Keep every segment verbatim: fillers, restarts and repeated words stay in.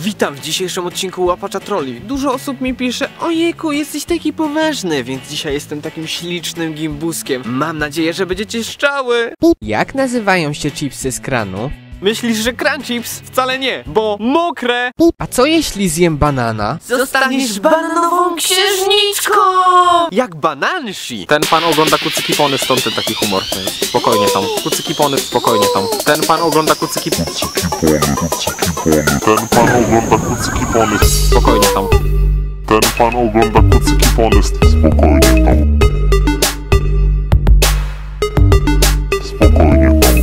Witam w dzisiejszym odcinku Łapacza Trolli. Dużo osób mi pisze: ojejku, jesteś taki poważny, więc dzisiaj jestem takim ślicznym gimbuskiem. Mam nadzieję, że będziecie szczały. Jak nazywają się chipsy z kranu? Myślisz, że crunchips? Wcale nie, bo mokre. A co jeśli zjem banana? Zostaniesz bananową księżniczką! Jak banansi. Ten pan ogląda kucyki pony, stąd ten taki humor. Spokojnie tam. Kucyki pony, spokojnie tam. Ten pan ogląda kucyki pony. Ten pan ogląda kucyki pony. Spokojnie tam. Ten pan ogląda kucyki pony. Spokojnie tam. Spokojnie tam.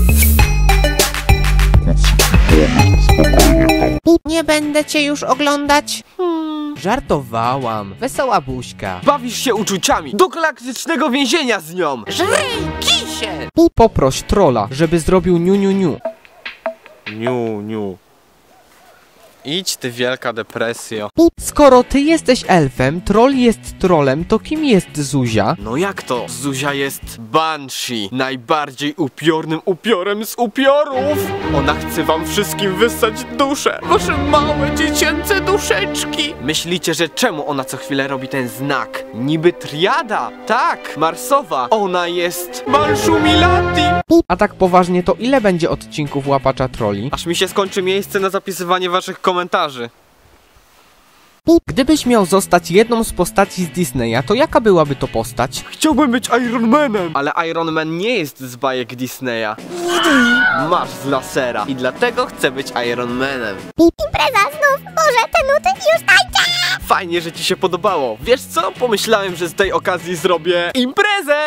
Spokojnie tam. Nie będę cię już oglądać. Hmm, żartowałam. Wesoła buźka. Bawisz się uczuciami. Do galaktycznego więzienia z nią. Żryj, kisiel! Poproś trolla, żeby zrobił niu niu niu. Niu, niu. Idź ty wielka depresjo. Skoro ty jesteś elfem, troll jest trolem, to kim jest Zuzia? No jak to? Zuzia jest Banshee, najbardziej upiornym upiorem z upiorów. Ona chce wam wszystkim wyssać duszę, wasze małe dziecięce duszeczki. Myślicie, że czemu ona co chwilę robi ten znak? Niby triada. Tak, Marsowa. Ona jest Banshumilati. A tak poważnie, to ile będzie odcinków Łapacza Trolli? Aż mi się skończy miejsce na zapisywanie waszych komentarzy. Gdybyś miał zostać jedną z postaci z Disneya, to jaka byłaby to postać? Chciałbym być Iron Manem. Ale Iron Man nie jest z bajek Disneya. Masz z lasera. I dlatego chcę być Iron Manem. Impreza znów! Boże, te nuty już tańczę! Fajnie, że ci się podobało. Wiesz co? Pomyślałem, że z tej okazji zrobię imprezę.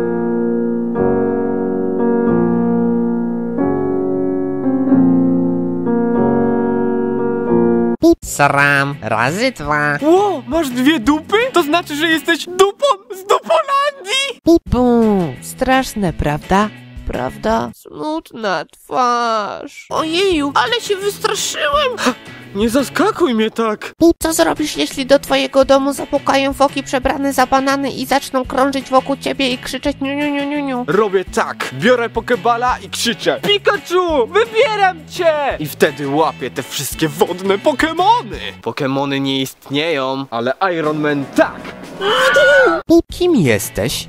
Sram razy dwa. Ło, masz dwie dupy? To znaczy, że jesteś dupą z Dupolandii? Bum, straszne, prawda? Prawda? Smutna twarz. Ojeju, ale się wystraszyłem. Nie zaskakuj mnie tak. Co zrobisz, jeśli do twojego domu zapukają foki przebrane za banany i zaczną krążyć wokół ciebie i krzyczeć niu niu niu niu niu? Robię tak. Biorę pokeballa i krzyczę: Pikachu, wybieram cię! I wtedy łapię te wszystkie wodne pokemony. Pokemony nie istnieją, ale Iron Man tak. Kim jesteś?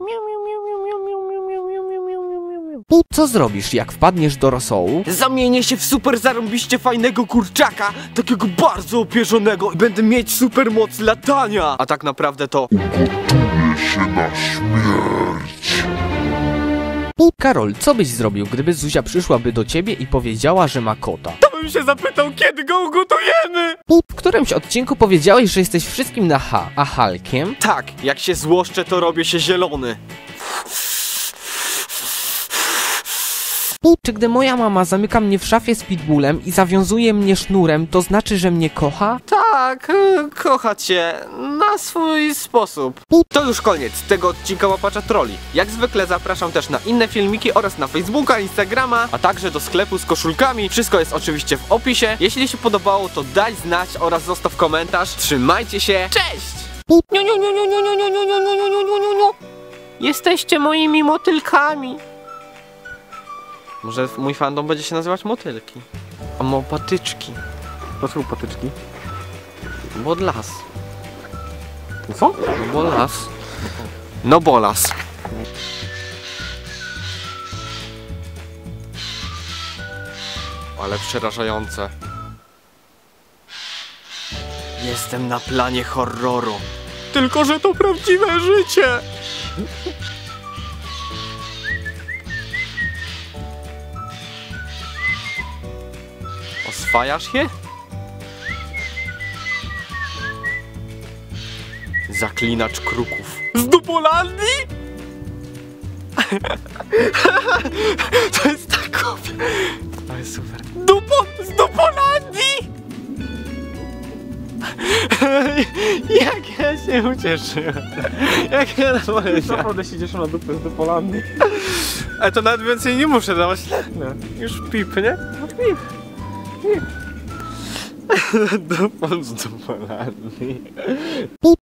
Co zrobisz, jak wpadniesz do rosołu? Zamienię się w super zarąbiście fajnego kurczaka, takiego bardzo opierzonego, i będę mieć super moc latania. A tak naprawdę to Ugotuję się na śmierć. Karol, co byś zrobił, gdyby Zuzia przyszłaby do ciebie i powiedziała, że ma kota? to bym się zapytał, kiedy go ugotujemy. W którymś odcinku powiedziałeś, że jesteś wszystkim na H, a Hulkiem? Tak, jak się złoszczę, to robię się zielony. Czy gdy moja mama zamyka mnie w szafie z pitbullem i zawiązuje mnie sznurem, to znaczy, że mnie kocha? Tak, e, kocha cię na swój sposób. To już koniec tego odcinka Łapacza Trolli. Jak zwykle zapraszam też na inne filmiki oraz na Facebooka, Instagrama, a także do sklepu z koszulkami. Wszystko jest oczywiście w opisie. Jeśli się podobało, to daj znać oraz zostaw komentarz. Trzymajcie się, cześć! Jesteście moimi motylkami. Może mój fandom będzie się nazywać motylki. A mo patyczki. Dlaczego patyczki? Bo las. Co? No bo las. No bo las. Ale przerażające. Jestem na planie horroru. Tylko że to prawdziwe życie. Oswajasz się? Zaklinacz kruków. Z Dupolandii? To jest tak głupie. Ale super. Dupo z Dupolandii? Jak ja się ucieszyłem. Jak ja powiedziałem. Naprawdę się cieszę na dupę z Dupolandii. Ale to nawet więcej nie muszę dawać. No, już pip, nie? No pip. Dupą z Dupolandii.